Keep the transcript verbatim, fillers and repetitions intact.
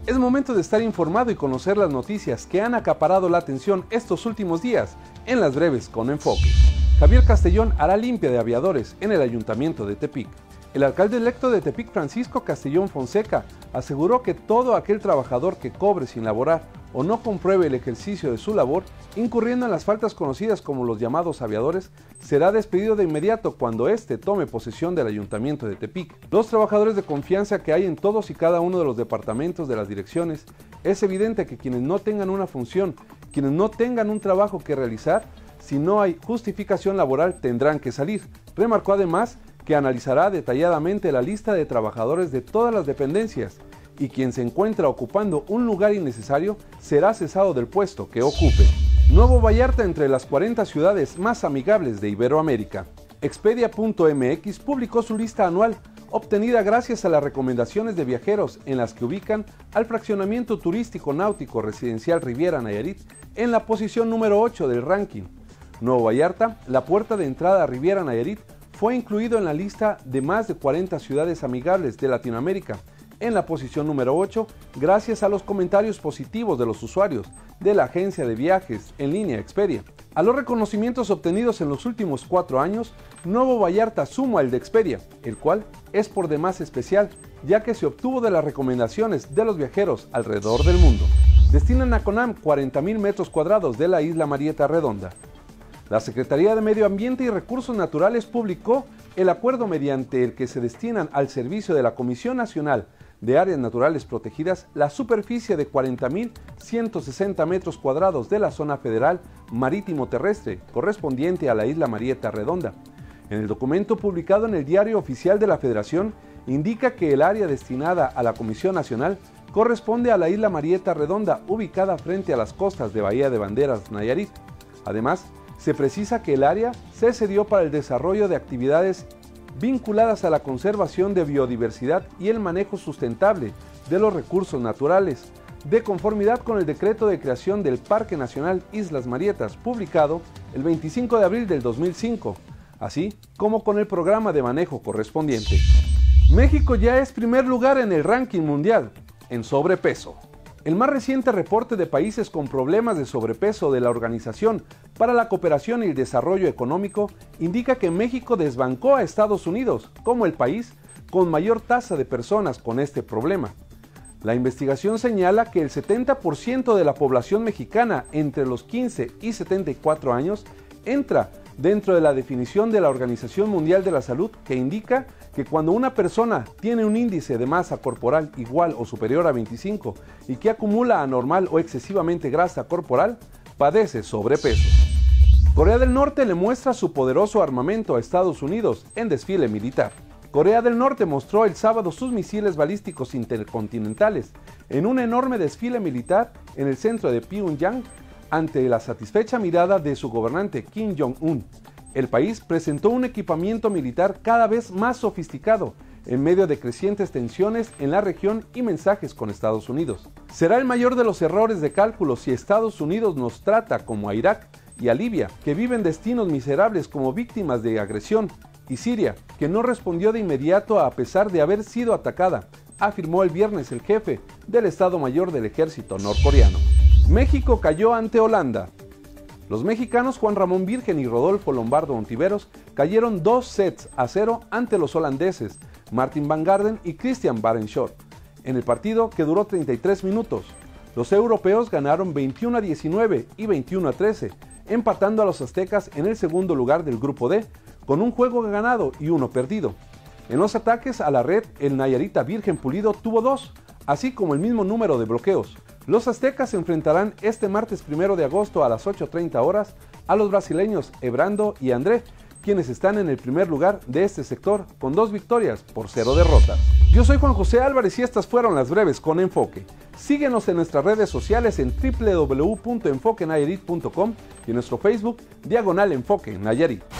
Es momento de estar informado y conocer las noticias que han acaparado la atención estos últimos días en Las Breves con Enfoque. Javier Castellón hará limpia de aviadores en el Ayuntamiento de Tepic. El alcalde electo de Tepic, Francisco Castellón Fonseca, aseguró que todo aquel trabajador que cobre sin laborar o no compruebe el ejercicio de su labor, incurriendo en las faltas conocidas como los llamados aviadores, será despedido de inmediato cuando éste tome posesión del Ayuntamiento de Tepic. Los trabajadores de confianza que hay en todos y cada uno de los departamentos de las direcciones, es evidente que quienes no tengan una función, quienes no tengan un trabajo que realizar, si no hay justificación laboral tendrán que salir. Remarcó además que analizará detalladamente la lista de trabajadores de todas las dependencias y quien se encuentra ocupando un lugar innecesario será cesado del puesto que ocupe. Nuevo Vallarta entre las cuarenta ciudades más amigables de Iberoamérica. Expedia punto M X publicó su lista anual, obtenida gracias a las recomendaciones de viajeros en las que ubican al fraccionamiento turístico náutico residencial Riviera Nayarit en la posición número ocho del ranking. Nuevo Vallarta, la puerta de entrada a Riviera Nayarit, fue incluido en la lista de más de cuarenta ciudades amigables de Latinoamérica, en la posición número ocho, gracias a los comentarios positivos de los usuarios de la agencia de viajes en línea Expedia. A los reconocimientos obtenidos en los últimos cuatro años, Nuevo Vallarta suma el de Expedia, el cual es por demás especial, ya que se obtuvo de las recomendaciones de los viajeros alrededor del mundo. Destinan a CONAM cuarenta mil metros cuadrados de la isla Marieta Redonda. La Secretaría de Medio Ambiente y Recursos Naturales publicó el acuerdo mediante el que se destinan al servicio de la Comisión Nacional de Áreas Naturales Protegidas la superficie de cuarenta mil ciento sesenta metros cuadrados de la zona federal marítimo terrestre correspondiente a la isla Marieta Redonda. En el documento publicado en el Diario Oficial de la Federación indica que el área destinada a la Comisión Nacional corresponde a la isla Marieta Redonda ubicada frente a las costas de Bahía de Banderas, Nayarit. Además, se precisa que el área se cedió para el desarrollo de actividades vinculadas a la conservación de biodiversidad y el manejo sustentable de los recursos naturales, de conformidad con el decreto de creación del Parque Nacional Islas Marietas, publicado el veinticinco de abril del dos mil cinco, así como con el programa de manejo correspondiente. México ya es primer lugar en el ranking mundial en sobrepeso. El más reciente reporte de países con problemas de sobrepeso de la Organización para la Cooperación y el Desarrollo Económico indica que México desbancó a Estados Unidos como el país con mayor tasa de personas con este problema. La investigación señala que el setenta por ciento de la población mexicana entre los quince y setenta y cuatro años entra dentro de la definición de la Organización Mundial de la Salud, que indica que cuando una persona tiene un índice de masa corporal igual o superior a veinticinco y que acumula anormal o excesivamente grasa corporal, padece sobrepeso. Corea del Norte le muestra su poderoso armamento a Estados Unidos en desfile militar. Corea del Norte mostró el sábado sus misiles balísticos intercontinentales en un enorme desfile militar en el centro de Pyongyang, ante la satisfecha mirada de su gobernante Kim Jong-un. El país presentó un equipamiento militar cada vez más sofisticado en medio de crecientes tensiones en la región y mensajes con Estados Unidos. Será el mayor de los errores de cálculo si Estados Unidos nos trata como a Irak y a Libia, que viven destinos miserables como víctimas de agresión, y Siria, que no respondió de inmediato a pesar de haber sido atacada, afirmó el viernes el jefe del Estado Mayor del Ejército norcoreano. México cayó ante Holanda. Los mexicanos Juan Ramón Virgen y Rodolfo Lombardo Ontiveros cayeron dos sets a cero ante los holandeses Martin van Garden y Christian Barenshoor, en el partido que duró treinta y tres minutos. Los europeos ganaron veintiuno a diecinueve y veintiuno a trece, empatando a los aztecas en el segundo lugar del grupo D, con un juego ganado y uno perdido. En los ataques a la red, el Nayarita Virgen Pulido tuvo dos, así como el mismo número de bloqueos. Los aztecas se enfrentarán este martes primero de agosto a las ocho treinta horas a los brasileños Ebrando y André, quienes están en el primer lugar de este sector con dos victorias por cero derrotas. Yo soy Juan José Álvarez y estas fueron las breves con Enfoque. Síguenos en nuestras redes sociales en w w w punto enfoque nayarit punto com y en nuestro Facebook Diagonal Enfoque Nayarit.